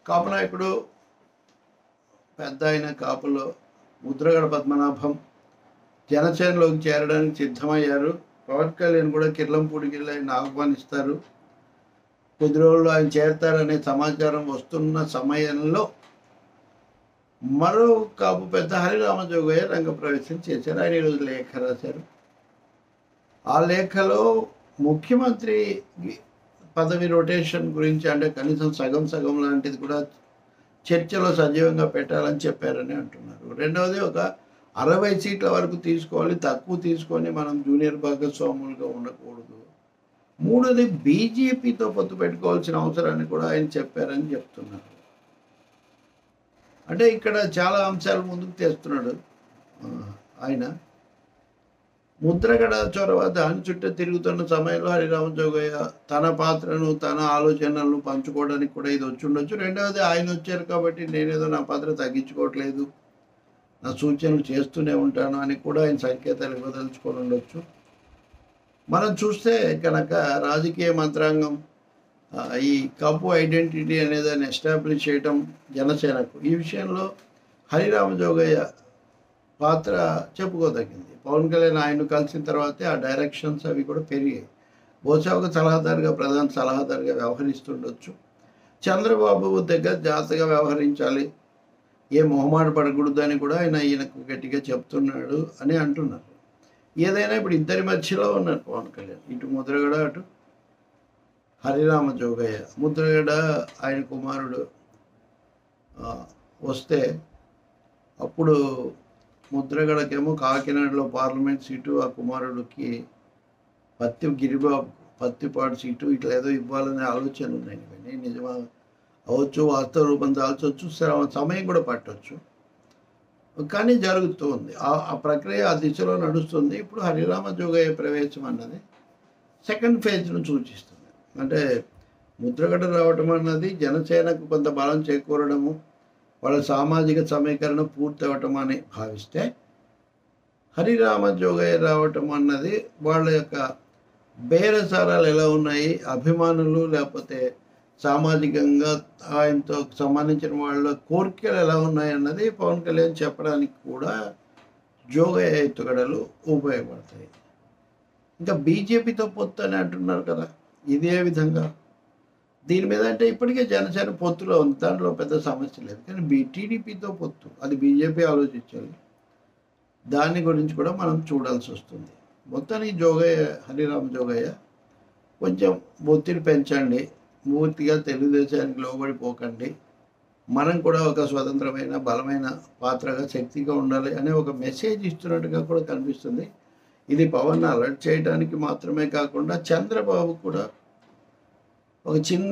కాపు నాయకుడు పెద్ద అయిన కాపులో ముద్రగడ పద్మనాభం జనసేనలోకి చేరడానికి సిద్ధమయ్యారు. పవన్ కళ్యాణ్ కూడా కిర్లంపూడికి వెళ్ళి ఆయన ఆహ్వానిస్తారు. కొద్ది రోజుల్లో ఆయన చేరతారనే సమాచారం వస్తున్న సమయంలో మరో కాపు పెద్ద హరిరామజోగయ్య రంగప్రవేశం చేశారు. ఆయన ఈరోజు లేఖ రాశారు. ఆ లేఖలో ముఖ్యమంత్రి పదవి రొటేషన్ గురించి, అంటే కనీసం సగం సగం లాంటిది కూడా చర్చలో సజీవంగా పెట్టాలని చెప్పారని అంటున్నారు. రెండవది, ఒక 60 సీట్ల వరకు తీసుకోవాలి, తక్కువ తీసుకొని మనం జూనియర్ భాగస్వాములుగా ఉండకూడదు. మూడోది, బీజేపీతో పొత్తు పెట్టుకోవాల్సిన అవసరాన్ని కూడా ఆయన చెప్పారని చెప్తున్నారు. అంటే ఇక్కడ చాలా అంశాలు ముందుకు తెస్తున్నాడు ఆయన. ముద్రగడ చొరవ దాని చుట్టూ తిరుగుతున్న సమయంలో హరిరామజోగయ్య తన పాత్రను, తన ఆలోచనలను పంచుకోవడానికి కూడా ఇది వచ్చి ఉండొచ్చు. రెండవది, ఆయన వచ్చారు కాబట్టి నేనేదో నా పాత్ర తగ్గించుకోవట్లేదు, నా సూచనలు చేస్తూనే ఉంటాను అని కూడా ఆయన సంకేతాలు ఇవ్వదలుచుకొని ఉండొచ్చు. మనం చూస్తే కనుక రాజకీయ మంత్రాంగం ఈ కపు ఐడెంటిటీ అనేది ఎస్టాబ్లిష్ చేయటం జనసేనకు, ఈ విషయంలో హరిరామజోగయ్య పాత్ర చెప్పుకోదగింది. పవన్ కళ్యాణ్ ఆయన కలిసిన తర్వాతే ఆ డైరెక్షన్స్ అవి కూడా పెరిగాయి. బహుశా ఒక సలహాదారుగా, ప్రధాన సలహాదారుగా వ్యవహరిస్తుండొచ్చు. చంద్రబాబు దగ్గర జాగ్రత్తగా వ్యవహరించాలి, ఏ మొహమాట పడకూడదు అని కూడా ఈయనకు గట్టిగా చెప్తున్నాడు అని అంటున్నారు. ఏదైనా ఇప్పుడు ఇద్దరి మధ్యలో ఉన్నారు పవన్ కళ్యాణ్, ఇటు ముద్రగడ, అటు హరిరామజోగయ్య. ముద్రగడ ఆయన కుమారుడు వస్తే అప్పుడు ముద్రగడకేమో కాకినాడలో పార్లమెంట్ సీటు, ఆ కుమారుడికి పత్తిపాడు సీటు ఇట్లా ఏదో ఇవ్వాలనే ఆలోచన ఉన్నాయి. ఇవన్నీ నిజమా అవచ్చు, వాస్తవ రూపం దాల్చవచ్చు, సమయం కూడా పట్టవచ్చు, కానీ జరుగుతూ ఉంది. ఆ ప్రక్రియ ఆ దిశలో నడుస్తుంది. ఇప్పుడు హరిరామజోగయ్య ప్రవేశం అన్నది సెకండ్ ఫేజ్ను సూచిస్తుంది. అంటే ముద్రగడ రావటం అన్నది జనసేనకు కొంత బలం చేకూరడము, వాళ్ళ సామాజిక సమీకరణ పూర్తి అవ్వటం అని భావిస్తే, హరిరామజోగయ్య రావటం అన్నది వాళ్ళ యొక్క బేరసారాలు ఎలా ఉన్నాయి, అభిమానులు లేకపోతే సామాజికంగా ఆయనతో సంబంధించిన వాళ్ళ కోరికలు ఎలా ఉన్నాయి అన్నది పవన్ కళ్యాణ్ చెప్పడానికి కూడా జోగయ్య ఎత్తుగడలు ఉపయోగపడతాయి. ఇంకా బీజేపీతో పొత్తు అని అంటున్నారు కదా, ఇదే విధంగా దీని మీద అంటే ఇప్పటికే జనసేన పొత్తులో ఉంది, దాంట్లో పెద్ద సమస్య లేదు. కానీ టీడీపీతో పొత్తు, అది బీజేపీ ఆలోచించాలి. దాని గురించి కూడా మనం చూడాల్సి వస్తుంది. మొత్తానికి హరిరామజోగయ్య కొంచెం ఒత్తిడి పెంచండి, పూర్తిగా తెలుగుదేశానికి లోబడిపోకండి, మనం కూడా ఒక స్వతంత్రమైన బలమైన పాత్రగా శక్తిగా ఉండాలి అనే ఒక మెసేజ్ ఇస్తున్నట్టుగా కూడా కనిపిస్తుంది. ఇది పవన్ అలర్ట్ చేయడానికి మాత్రమే కాకుండా చంద్రబాబు కూడా ఒక చిన్న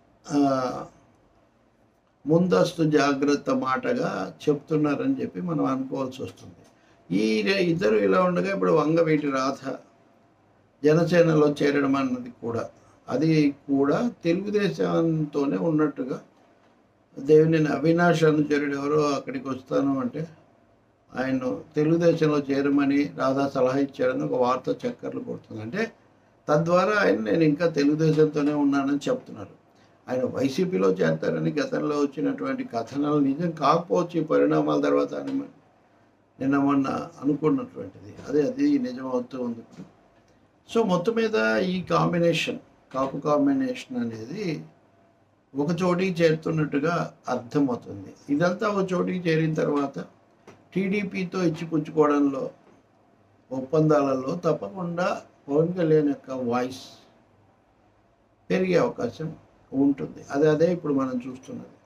ముందస్తు జాగ్రత్త మాటగా చెప్తున్నారని చెప్పి మనం అనుకోవాల్సి వస్తుంది. ఈ ఇద్దరు ఇలా ఉండగా ఇప్పుడు వంగవీటి రాధ జనసేనలో చేరడం అన్నది కూడా, అది కూడా తెలుగుదేశంతోనే ఉన్నట్టుగా, దేవినేని అవినాష్ అనుచరుడు ఎవరో అక్కడికి వస్తాను అంటే ఆయన తెలుగుదేశంలో చేరమని రాధా సలహా ఇచ్చాడని ఒక వార్త చక్కర్లు కొడుతుంది. అంటే తద్వారా నేను ఇంకా తెలుగుదేశంతోనే ఉన్నానని చెప్తున్నారు. ఆయన వైసీపీలో చేరతారని గతంలో వచ్చినటువంటి కథనాలు నిజం కాకపోవచ్చు, ఈ పరిణామాల తర్వాత నిన్న మొన్న అనుకున్నటువంటిది అది నిజం అవుతూ ఉంది ఇప్పుడు. సో మొత్తం మీద ఈ కాపు కాంబినేషన్ అనేది ఒక చోటికి చేరుతున్నట్టుగా అర్థమవుతుంది. ఇదంతా ఒక చోటికి చేరిన తర్వాత టీడీపీతో ఇచ్చిపుచ్చుకోవడంలో, ఒప్పందాలలో తప్పకుండా పవన్ కళ్యాణ్ యొక్క వాయిస్ పెరిగే అవకాశం ఉంటుంది. అదే ఇప్పుడు మనం చూస్తున్నది.